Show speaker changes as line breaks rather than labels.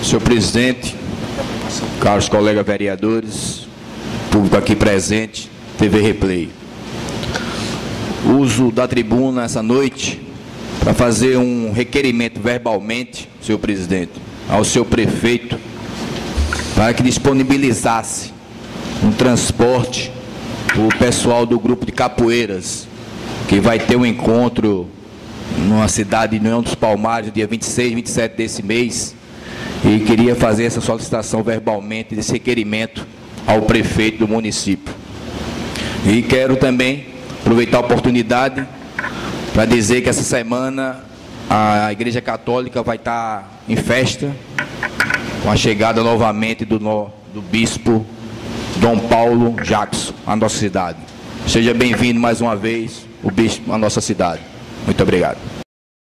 Senhor presidente, caros colegas vereadores, público aqui presente, TV Replay. Uso da tribuna essa noite para fazer um requerimento verbalmente, senhor presidente, ao seu prefeito, para que disponibilizasse um transporte para o pessoal do grupo de capoeiras, que vai ter um encontro numa cidade de União dos Palmares, dia 26 e 27 desse mês, e queria fazer essa solicitação verbalmente, desse requerimento ao prefeito do município. E quero também aproveitar a oportunidade para dizer que essa semana a Igreja Católica vai estar em festa, com a chegada novamente do bispo Dom Paulo Jackson à nossa cidade. Seja bem-vindo mais uma vez, o bispo, à nossa cidade. Muito obrigado.